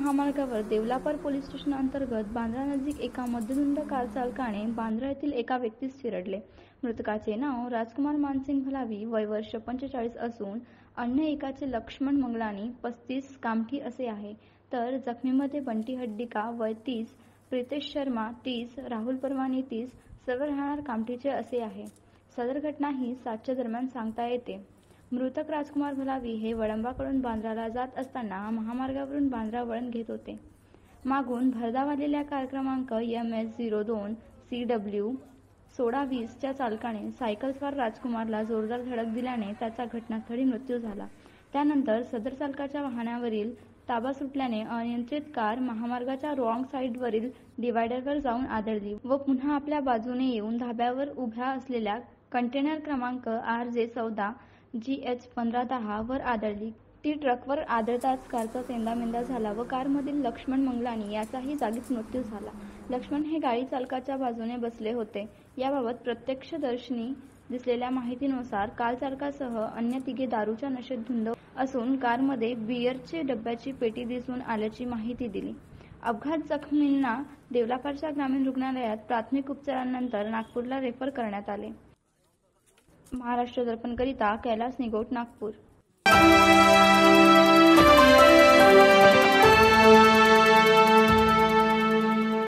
महामार्गावर देवलापर police station अंतर्गत बांद्रा नजीक एका मध्यधुंद कार चालकाने बांद्रा येथील एका व्यक्तीस चिरडले। मृतकाचे नाव राजकुमार मानसिंग भलावी, वय वर्ष 45 असून अन्य एकाचे लक्ष्मण मंगलानी 35 कामठी असे आहे। तर जखमीमध्ये बंटी हड्डीका वय 30, प्रितेश शर्मा 30, राहुल परवानी 30 सर्व राहणार कामठीचे असे आहे। सदर घटना ही 7च्या दरम्यान सांगता येते। मृतक राजकुमार भलावी हे वडंबाकडून बांद्राला जात असताना महामार्गावरून बांद्रा वळण घेत होते। मागून भरधाव आलेल्या कार क्रमांक MS02 CW 1620 च्या चालकाने सायकलस्वार राजकुमारला जोरदार धडक दिल्याने त्याचा घटनास्थळी मृत्यू झाला। त्यानंतर सदर चालकाच्या वाहनावरील ताबा सुटल्याने अनियंत्रित कार महामार्गाच्या रॉंग साईडवरील डिवायडरवर जाऊन आदळली व पुन्हा आपल्या बाजूने येऊन धाब्यावर उभ्या असलेल्या कंटेनर क्रमांक RJ14 GH 1510 वर आदळली। ती ट्रकवर आदळताच कारचा चेंदामेंदा झाला व कारमधील लक्ष्मण मंगलानी याचाही जागीच मृत्यू झाला। लक्ष्मण हे गाडी चालकाच्या बाजूने बसले होते। याबाबत प्रत्यक्षदर्शींनी दिसलेल्या माहितीनुसार कार चालकासह अन्य तिघे दारूच्या नशेत धुंद असून कारमध्ये बिअरचे डब्याची पेटी दिसून आल्याची माहिती दिली। अपघात जखमींना देवलापरच्या ग्रामीण रुग्णालयात प्राथमिक उपचारानंतर नागपूरला रेफर करण्यात आले। महाराष्ट्र दर्पणकरिता कैलास निगोट, नागपूर।